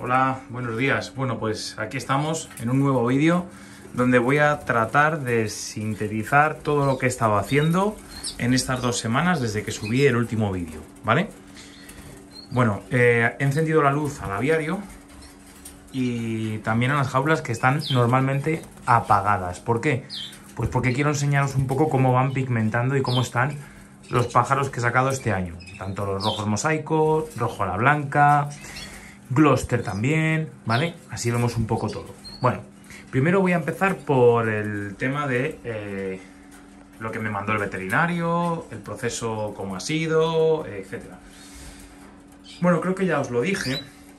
Hola, buenos días. Bueno, pues aquí estamos en un nuevo vídeo donde voy a tratar de sintetizar todo lo que he estado haciendo en estas 2 semanas desde que subí el último vídeo, ¿vale? Bueno, he encendido la luz al aviario y también a las jaulas que están normalmente apagadas. ¿Por qué? Pues porque quiero enseñaros un poco cómo van pigmentando y cómo están los pájaros que he sacado este año. Tanto los rojos mosaico, rojo a la blanca, Gloucester también, ¿vale? Así vemos un poco todo. Bueno, primero voy a empezar por el tema de lo que me mandó el veterinario, el proceso cómo ha sido, etcétera. Bueno, creo que ya os lo dije.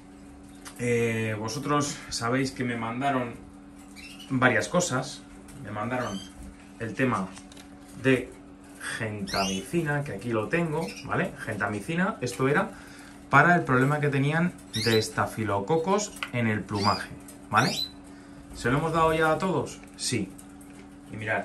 Vosotros sabéis que me mandaron varias cosas. Me mandaron el tema de gentamicina, que aquí lo tengo, ¿vale? Gentamicina, esto era para el problema que tenían de estafilococos en el plumaje, ¿vale? ¿Se lo hemos dado ya a todos? Sí. Y mirad,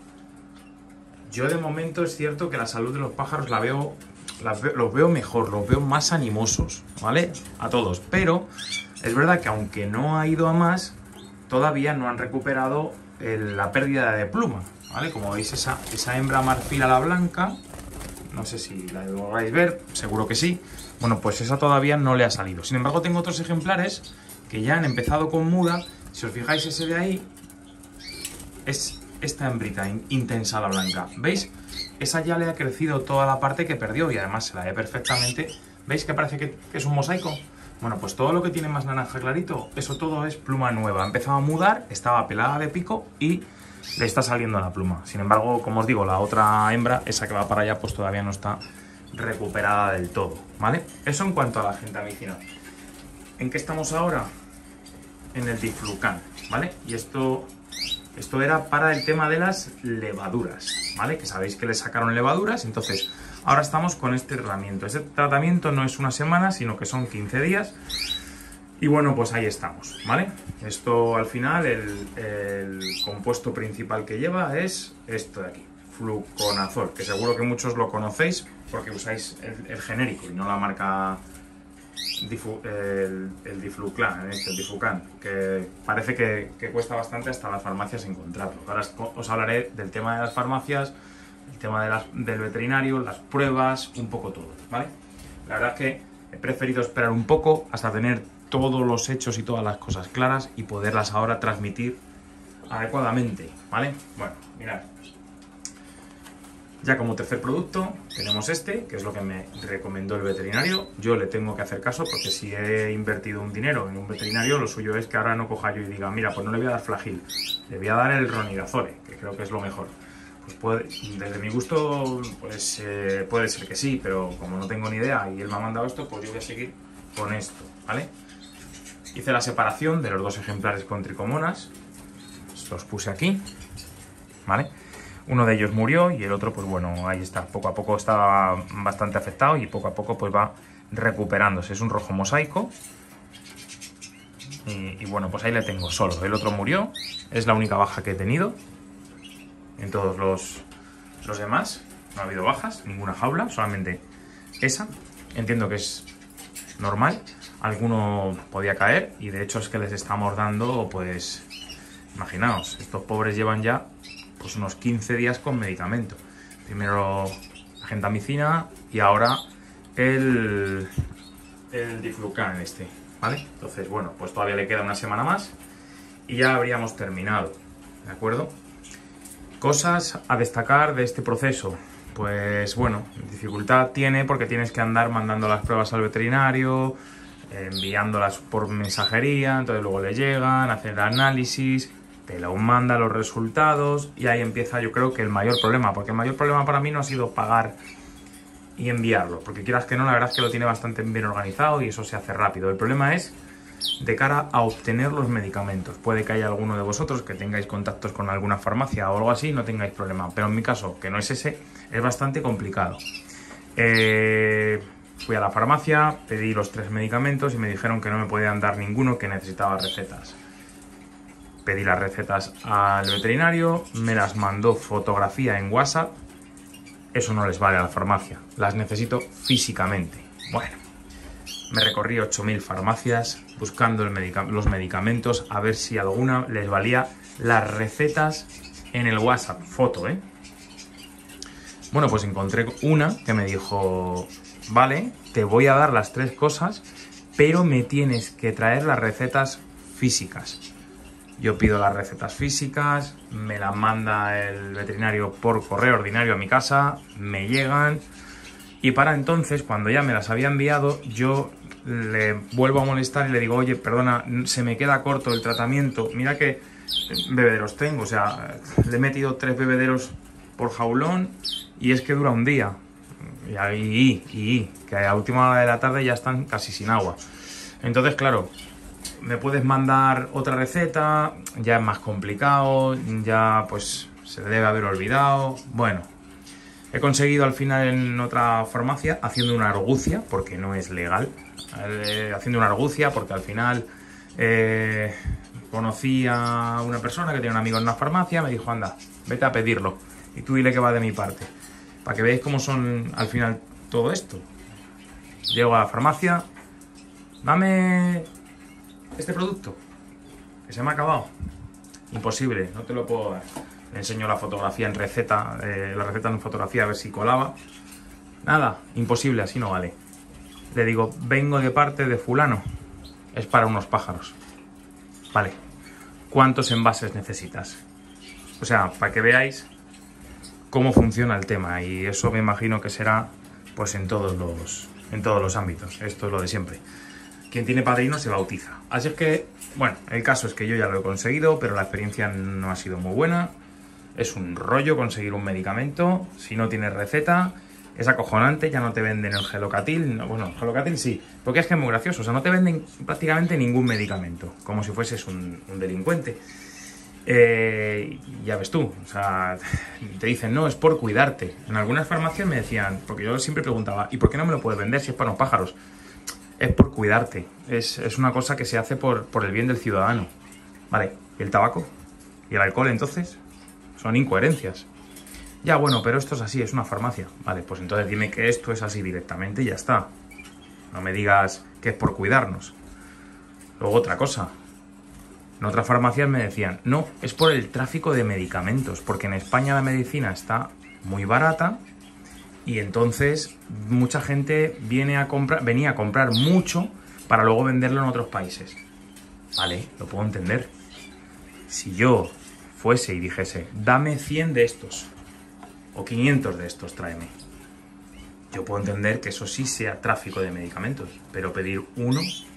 yo de momento es cierto que la salud de los pájaros los veo mejor, los veo más animosos, ¿vale? A todos, pero es verdad que aunque no ha ido a más, todavía no han recuperado la pérdida de pluma, ¿vale? Como veis, esa hembra marfil a la blanca, no sé si la lográis ver, seguro que sí. Bueno, pues esa todavía no le ha salido. Sin embargo, tengo otros ejemplares que ya han empezado con muda. Si os fijáis, ese de ahí es esta hembrita intensa a la blanca. ¿Veis? Esa ya le ha crecido toda la parte que perdió y además se la ve perfectamente. ¿Veis que parece que es un mosaico? Bueno, pues todo lo que tiene más naranja clarito, eso todo es pluma nueva. Ha empezado a mudar, estaba pelada de pico y le está saliendo la pluma. Sin embargo, como os digo, la otra hembra, esa que va para allá, pues todavía no está recuperada del todo, ¿vale? Eso en cuanto a la gentamicina. ¿En qué estamos ahora? En el diflucan, ¿vale? Y esto era para el tema de las levaduras, ¿vale? Que sabéis que le sacaron levaduras, entonces ahora estamos con este tratamiento. Este tratamiento no es una semana, sino que son 15 días. Y bueno, pues ahí estamos, ¿vale? Esto al final, el compuesto principal que lleva es esto de aquí, fluconazol, que seguro que muchos lo conocéis porque usáis el genérico y no la marca el Diflucan, el Diflucan, que parece que cuesta bastante hasta las farmacias encontrarlo. Ahora os hablaré del tema de las farmacias, el tema del veterinario, las pruebas, un poco todo, ¿vale? La verdad es que he preferido esperar un poco hasta tener todos los hechos y todas las cosas claras y poderlas ahora transmitir adecuadamente, ¿vale? Bueno, mirad. Ya como tercer producto tenemos este, que es lo que me recomendó el veterinario. Yo le tengo que hacer caso porque si he invertido un dinero en un veterinario, lo suyo es que ahora no coja yo y diga, mira, pues no le voy a dar Flagil, le voy a dar el Ronidazole, que creo que es lo mejor. Pues desde mi gusto, pues puede ser que sí, pero como no tengo ni idea y él me ha mandado esto, pues yo voy a seguir con esto, ¿vale? Hice la separación de los 2 ejemplares con tricomonas, los puse aquí, ¿vale? Uno de ellos murió y el otro, pues bueno, ahí está. Poco a poco estaba bastante afectado y poco a poco pues va recuperándose. Es un rojo mosaico. Y bueno, pues ahí le tengo solo. El otro murió. Es la única baja que he tenido. En todos los demás no ha habido bajas, ninguna jaula, solamente esa. Entiendo que es normal. Alguno podía caer y de hecho es que les estamos dando, pues, imaginaos, estos pobres llevan ya pues unos 15 días con medicamento. Primero la gentamicina y ahora el Diflucan este, ¿vale? Entonces, bueno, pues todavía le queda una semana más y ya habríamos terminado, ¿de acuerdo? Cosas a destacar de este proceso. Pues bueno, dificultad tiene porque tienes que andar mandando las pruebas al veterinario, enviándolas por mensajería, entonces luego le llegan, hacen el análisis, te lo manda los resultados y ahí empieza, yo creo que el mayor problema, porque el mayor problema para mí no ha sido pagar y enviarlo, porque quieras que no, la verdad es que lo tiene bastante bien organizado y eso se hace rápido. El problema es de cara a obtener los medicamentos. Puede que haya alguno de vosotros que tengáis contactos con alguna farmacia o algo así, no tengáis problema, pero en mi caso, que no es ese, es bastante complicado. Fui a la farmacia, pedí los 3 medicamentos y me dijeron que no me podían dar ninguno, que necesitaba recetas. Pedí las recetas al veterinario, me las mandó fotografía en WhatsApp. Eso no les vale a la farmacia, las necesito físicamente. Bueno, Me recorrí 8000 farmacias buscando los medicamentos, a ver si alguna les valía las recetas en el WhatsApp. Foto, ¿eh? Bueno, pues encontré una que me dijo, vale, te voy a dar las 3 cosas, pero me tienes que traer las recetas físicas. Yo pido las recetas físicas, me las manda el veterinario por correo ordinario a mi casa, me llegan y para entonces, cuando ya me las había enviado, yo le vuelvo a molestar y le digo, oye, perdona, se me queda corto el tratamiento, mira qué bebederos tengo, o sea, le he metido 3 bebederos por jaulón y es que dura un día. Y que a última hora de la tarde ya están casi sin agua. Entonces, claro, me puedes mandar otra receta, ya es más complicado, ya pues se debe haber olvidado. Bueno, he conseguido al final en otra farmacia, haciendo una argucia, porque no es legal, haciendo una argucia porque al final conocí a una persona que tiene un amigo en una farmacia, me dijo, anda, vete a pedirlo y tú dile que va de mi parte. Para que veáis cómo son al final todo esto. Llego a la farmacia, dame este producto, que se me ha acabado. Imposible, no te lo puedo dar. Le enseño la fotografía en receta, la receta en fotografía a ver si colaba. Nada, imposible, así no vale. Le digo, vengo de parte de fulano, es para unos pájaros. Vale, ¿cuántos envases necesitas? O sea, para que veáis cómo funciona el tema, y eso me imagino que será pues en todos los ámbitos. Esto es lo de siempre. Quien tiene padrino se bautiza. Así es que, bueno, el caso es que yo ya lo he conseguido, pero la experiencia no ha sido muy buena. Es un rollo conseguir un medicamento si no tienes receta. Es acojonante, ya no te venden el Gelocatil. No, bueno, el Gelocatil sí, porque es que es muy gracioso. O sea, no te venden prácticamente ningún medicamento, como si fueses un delincuente. Ya ves tú, o sea, te dicen, no, es por cuidarte. En algunas farmacias me decían, porque yo siempre preguntaba, ¿y por qué no me lo puedes vender si es para los pájaros? Es por cuidarte, es una cosa que se hace por el bien del ciudadano. Vale, ¿y el tabaco? ¿Y el alcohol entonces? Son incoherencias. Ya, bueno, pero esto es así, es una farmacia. Vale, pues entonces dime que esto es así directamente y ya está. No me digas que es por cuidarnos. Luego otra cosa. En otras farmacias me decían, no, es por el tráfico de medicamentos, porque en España la medicina está muy barata y entonces mucha gente venía a comprar mucho para luego venderlo en otros países. Vale, lo puedo entender. Si yo fuese y dijese, dame 100 de estos o 500 de estos, tráeme. Yo puedo entender que eso sí sea tráfico de medicamentos, pero pedir uno...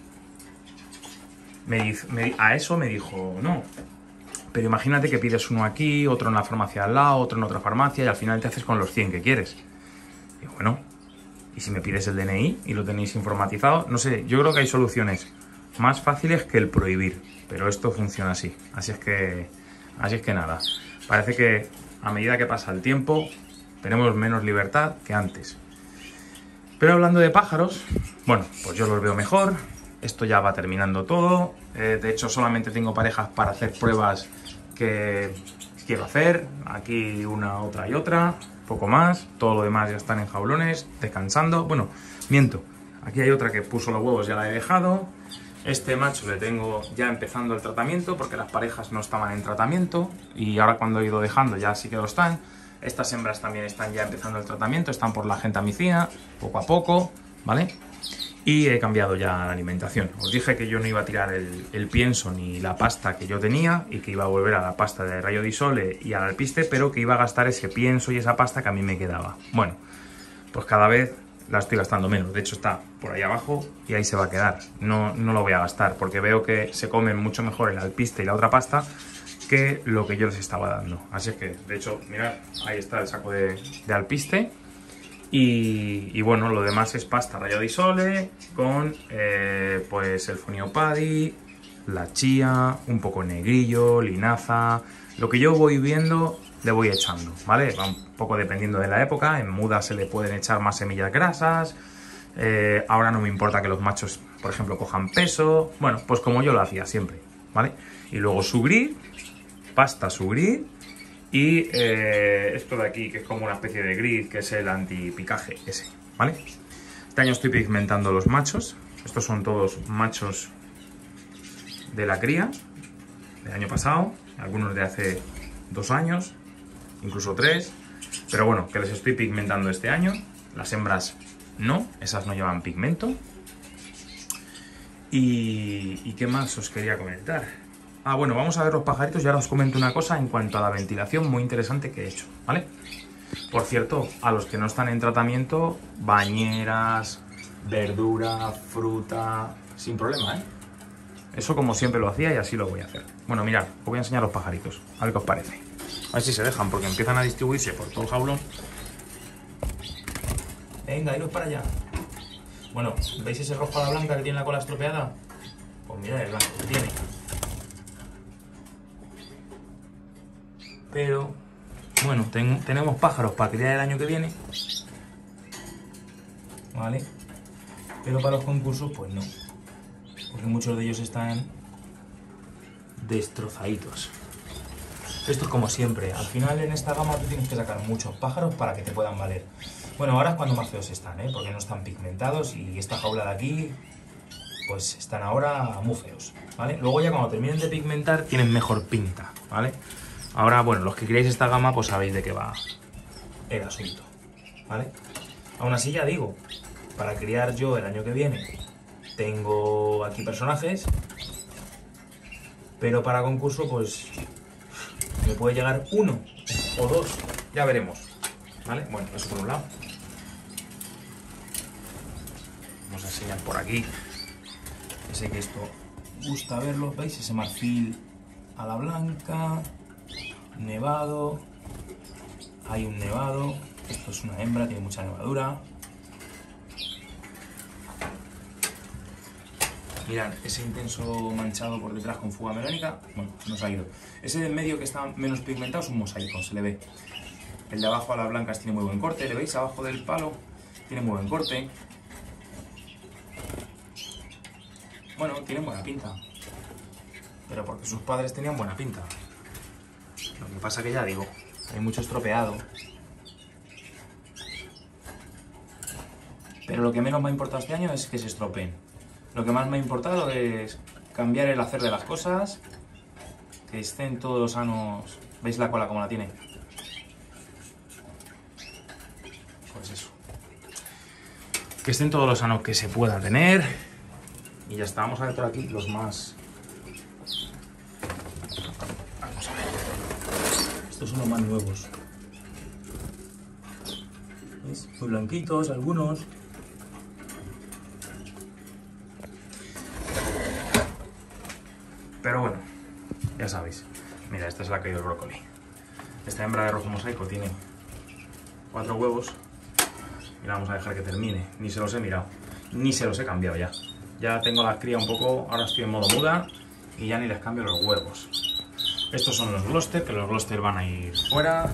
a eso me dijo, no, pero imagínate que pides uno aquí, otro en la farmacia al lado, otro en otra farmacia y al final te haces con los 100 que quieres. Y bueno, ¿y si me pides el DNI y lo tenéis informatizado? No sé, yo creo que hay soluciones más fáciles que el prohibir, pero esto funciona así. Así es que nada, parece que a medida que pasa el tiempo tenemos menos libertad que antes. Pero hablando de pájaros, bueno, pues yo los veo mejor. Esto ya va terminando todo. De hecho, solamente tengo parejas para hacer pruebas que quiero hacer. Aquí una, otra y otra. Poco más. Todo lo demás ya están en jaulones, descansando. Bueno, miento. Aquí hay otra que puso los huevos, ya la he dejado. Este macho le tengo ya empezando el tratamiento porque las parejas no estaban en tratamiento. Y ahora cuando he ido dejando ya sí que lo están. Estas hembras también están ya empezando el tratamiento. Están por la gentamicina, poco a poco, ¿vale? Y he cambiado ya la alimentación. Os dije que yo no iba a tirar el pienso ni la pasta que yo tenía y que iba a volver a la pasta de Rayodisole y al alpiste, pero que iba a gastar ese pienso y esa pasta que a mí me quedaba. Bueno, pues cada vez la estoy gastando menos. De hecho está por ahí abajo y ahí se va a quedar. No lo voy a gastar porque veo que se comen mucho mejor el alpiste y la otra pasta que lo que yo les estaba dando. Así es que, de hecho, mirad, ahí está el saco de alpiste. Y bueno, lo demás es pasta Rayodisole con pues el Funiopadi, la chía, un poco negrillo, linaza. Lo que yo voy viendo le voy echando, ¿vale? Va un poco dependiendo de la época. En muda se le pueden echar más semillas grasas. Ahora no me importa que los machos, por ejemplo, cojan peso. Bueno, pues como yo lo hacía siempre, ¿vale? Y luego su gris, pasta su gris. Y esto de aquí, que es como una especie de grid, que es el antipicaje ese, ¿vale? Este año estoy pigmentando los machos, Estos son todos machos de la cría del año pasado, algunos de hace 2 años, incluso 3. Pero bueno, que les estoy pigmentando este año. Las hembras no, esas no llevan pigmento. ¿Y qué más os quería comentar? Ah, bueno, vamos a ver los pajaritos y ahora os comento una cosa en cuanto a la ventilación muy interesante que he hecho, ¿vale? Por cierto, a los que no están en tratamiento, bañeras, verdura, fruta, sin problema, ¿eh? Eso como siempre lo hacía y así lo voy a hacer. Bueno, mirad, os voy a enseñar los pajaritos, a ver qué os parece. A ver si se dejan, porque empiezan a distribuirse por todo el jaulón. Venga, iros para allá. Bueno, ¿veis ese rojo a la blanca que tiene la cola estropeada? Pues mirad el blanco que tiene. Pero, bueno, tenemos pájaros para criar el año que viene. ¿Vale? Pero para los concursos, pues no. Porque muchos de ellos están destrozaditos. Esto es como siempre. Al final en esta gama tú tienes que sacar muchos pájaros para que te puedan valer. Bueno, ahora es cuando más feos están, ¿eh? Porque no están pigmentados y esta jaula de aquí, pues están ahora muy feos, ¿vale? Luego ya cuando terminen de pigmentar tienen mejor pinta, ¿vale? Ahora, bueno, los que queréis esta gama, pues sabéis de qué va el asunto, ¿vale? Aún así ya digo, para criar yo el año que viene, tengo aquí personajes, pero para concurso, pues me puede llegar 1 o 2, ya veremos, ¿vale? Bueno, eso por un lado. Vamos a enseñar por aquí. Sé que esto gusta verlo, ¿veis? Ese marfil a la blanca, nevado, hay un nevado, esto es una hembra, tiene mucha nevadura. Mirad, ese intenso manchado por detrás con fuga melónica, bueno, nos ha ido. Ese del medio que está menos pigmentado es un mosaico, se le ve. El de abajo a las blancas tiene muy buen corte, ¿le veis? Abajo del palo tiene muy buen corte. Bueno, tienen buena pinta. Pero porque sus padres tenían buena pinta. Lo que pasa que ya digo, hay mucho estropeado. Pero lo que menos me ha importado este año es que se estropeen. Lo que más me ha importado es cambiar el hacer de las cosas, que estén todos sanos. ¿Veis la cola como la tiene? Pues eso. Que estén todos los sanos que se puedan tener. Y ya está, vamos a ver por aquí los más... Vamos a ver. Estos son los más nuevos. ¿Veis? Muy blanquitos algunos. Pero bueno, ya sabéis. Mira, esta es la que ha caído el brócoli. Esta hembra de rojo mosaico tiene 4 huevos. Y la vamos a dejar que termine. Ni se los he mirado, ni se los he cambiado ya. Ya tengo la cría un poco, ahora estoy en modo muda y ya ni les cambio los huevos. Estos son los Gloster, que los Gloster van a ir fuera.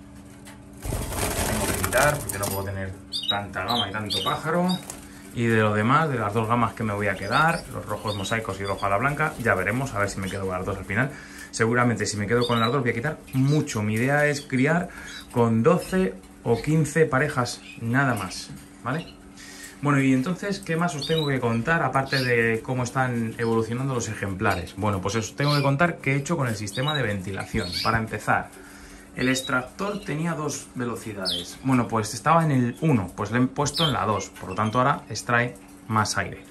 Tengo que quitar porque no puedo tener tanta gama y tanto pájaro. Y de lo demás, de las 2 gamas que me voy a quedar, los rojos mosaicos y rojo a la blanca, ya veremos, a ver si me quedo con las 2 al final. Seguramente si me quedo con las 2 voy a quitar mucho. Mi idea es criar con 12 o 15 parejas, nada más, ¿vale? Bueno, y entonces, ¿qué más os tengo que contar aparte de cómo están evolucionando los ejemplares? Bueno, pues os tengo que contar qué he hecho con el sistema de ventilación. Para empezar, el extractor tenía 2 velocidades. Bueno, pues estaba en el 1, pues le he puesto en la 2, por lo tanto ahora extrae más aire.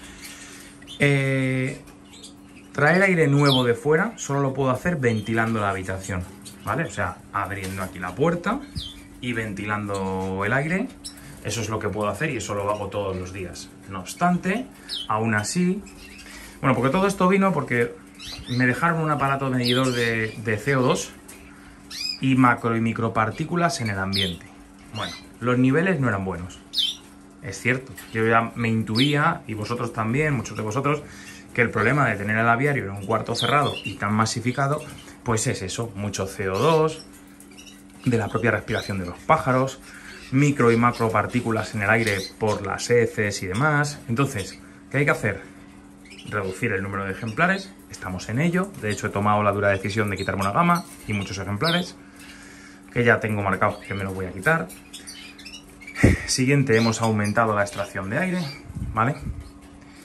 Traer aire nuevo de fuera solo lo puedo hacer ventilando la habitación, ¿vale? O sea, abriendo aquí la puerta y ventilando el aire. Eso es lo que puedo hacer y eso lo hago todos los días. No obstante, aún así... Bueno, porque todo esto vino porque me dejaron un aparato medidor de CO2 y macro y micropartículas en el ambiente. Bueno, los niveles no eran buenos. Es cierto, yo ya me intuía, y vosotros también, muchos de vosotros, que el problema de tener el aviario en un cuarto cerrado y tan masificado, pues es eso, mucho CO2, de la propia respiración de los pájaros, micro y macro partículas en el aire por las heces y demás. Entonces, ¿qué hay que hacer? Reducir el número de ejemplares, estamos en ello. De hecho, he tomado la dura decisión de quitarme una gama y muchos ejemplares, que ya tengo marcados que me los voy a quitar. Siguiente, hemos aumentado la extracción de aire, ¿vale?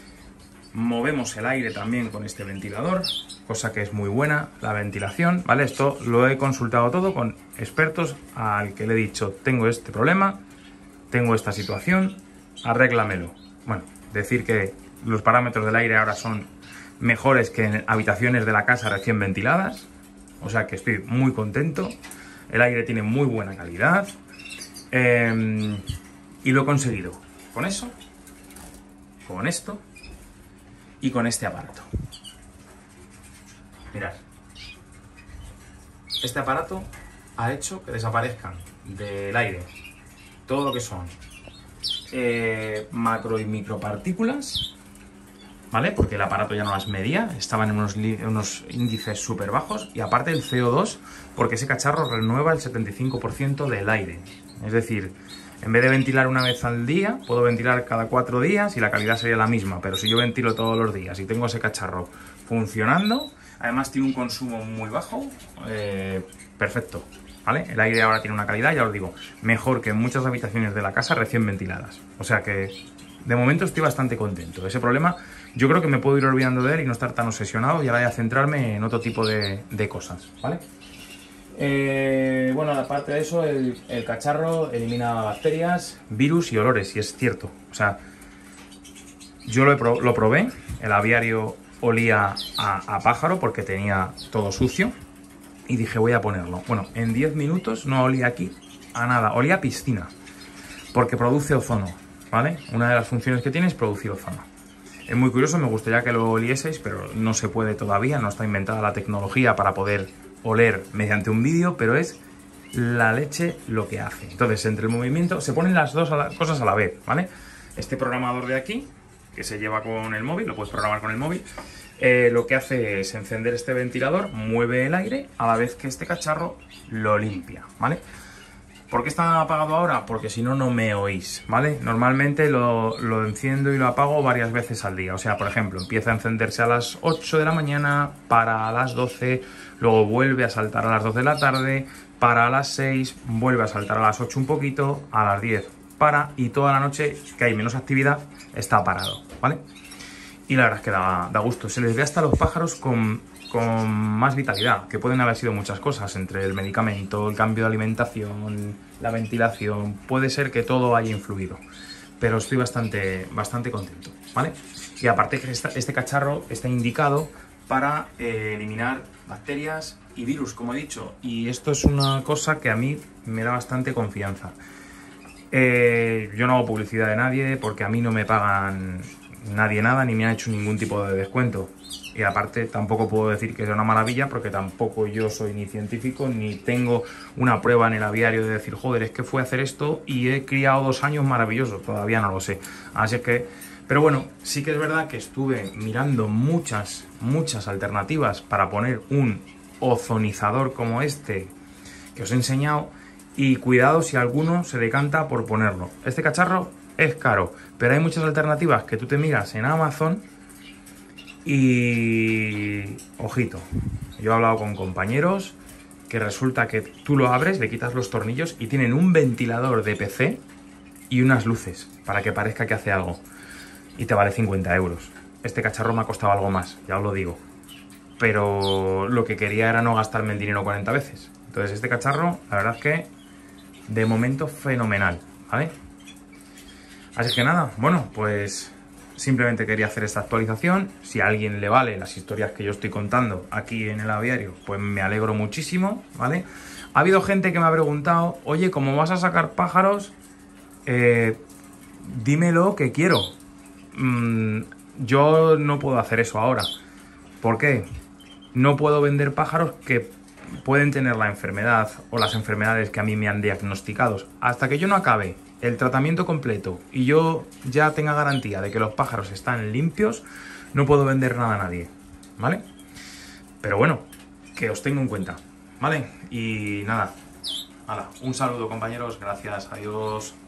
movemos el aire también con este ventilador, cosa que es muy buena, la ventilación, ¿vale? Esto lo he consultado todo con expertos al que le he dicho, tengo este problema, tengo esta situación, arréglamelo. Bueno, decir que los parámetros del aire ahora son mejores que en habitaciones de la casa recién ventiladas, o sea que estoy muy contento, el aire tiene muy buena calidad y lo he conseguido con eso, con esto y con este aparato. Mirad, este aparato ha hecho que desaparezcan del aire todo lo que son macro y micropartículas, ¿vale? Porque el aparato ya no las medía, estaban en unos índices súper bajos, y aparte el CO2, porque ese cacharro renueva el 75% del aire. Es decir, en vez de ventilar una vez al día, puedo ventilar cada 4 días y la calidad sería la misma, pero si yo ventilo todos los días y tengo ese cacharro funcionando, además tiene un consumo muy bajo, perfecto, ¿vale? El aire ahora tiene una calidad, ya os digo, mejor que en muchas habitaciones de la casa recién ventiladas. O sea que de momento estoy bastante contento. Ese problema yo creo que me puedo ir olvidando de él y no estar tan obsesionado y ahora ya centrarme en otro tipo de cosas, ¿vale? Bueno, aparte de eso, el cacharro elimina bacterias, virus y olores, y es cierto. O sea, yo lo probé, el aviario olía a pájaro porque tenía todo sucio y dije voy a ponerlo. Bueno, en 10 minutos no olía aquí a nada, olía a piscina porque produce ozono, ¿vale? Una de las funciones que tiene es producir ozono. Es muy curioso, me gustaría que lo olieseis, pero no se puede todavía, no está inventada la tecnología para poder oler mediante un vídeo, pero es la leche lo que hace. Entonces, entre el movimiento, se ponen las dos cosas a la vez, ¿vale? Este programador de aquí, que se lleva con el móvil, lo puedes programar con el móvil, lo que hace es encender este ventilador, mueve el aire, a la vez que este cacharro lo limpia, ¿vale? ¿Por qué está apagado ahora? Porque si no, no me oís, ¿vale? Normalmente lo enciendo y lo apago varias veces al día. O sea, por ejemplo, empieza a encenderse a las 8 de la mañana, para a las 12, luego vuelve a saltar a las 2 de la tarde, para a las 6, vuelve a saltar a las 8 un poquito, a las 10 para, y toda la noche, que hay menos actividad, está parado, ¿vale? Y la verdad es que da gusto. Se les ve hasta los pájaros con más vitalidad, que pueden haber sido muchas cosas, entre el medicamento, el cambio de alimentación, la ventilación, puede ser que todo haya influido, pero estoy bastante contento, ¿vale? Y aparte que este cacharro está indicado para eliminar bacterias y virus, como he dicho, y esto es una cosa que a mí me da bastante confianza. Yo no hago publicidad de nadie porque a mí no me pagan nadie nada, ni me han hecho ningún tipo de descuento. Y aparte tampoco puedo decir que sea una maravilla porque tampoco yo soy ni científico ni tengo una prueba en el aviario de decir, joder, es que fue a hacer esto y he criado 2 años maravillosos, todavía no lo sé. Así es que, pero bueno, sí que es verdad que estuve mirando muchas alternativas para poner un ozonizador como este que os he enseñado, y cuidado si alguno se decanta por ponerlo. Este cacharro es caro, pero hay muchas alternativas que tú te miras en Amazon. Y ojito, yo he hablado con compañeros que resulta que tú lo abres, le quitas los tornillos y tienen un ventilador de PC y unas luces para que parezca que hace algo, y te vale 50 euros. Este cacharro me ha costado algo más, ya os lo digo, pero lo que quería era no gastarme el dinero 40 veces. Entonces este cacharro, la verdad es que de momento fenomenal, ¿vale? Así que nada, bueno, pues simplemente quería hacer esta actualización. Si a alguien le vale las historias que yo estoy contando aquí en el aviario, pues me alegro muchísimo, ¿vale? Ha habido gente que me ha preguntado, oye, ¿cómo vas a sacar pájaros? Dímelo que quiero. Yo no puedo hacer eso ahora. ¿Por qué? No puedo vender pájaros que pueden tener la enfermedad o las enfermedades que a mí me han diagnosticado. Hasta que yo no acabe el tratamiento completo y yo ya tenga garantía de que los pájaros están limpios, no puedo vender nada a nadie, ¿vale? Pero bueno, que os tengo en cuenta, ¿vale? Y nada, un saludo, compañeros, gracias, adiós.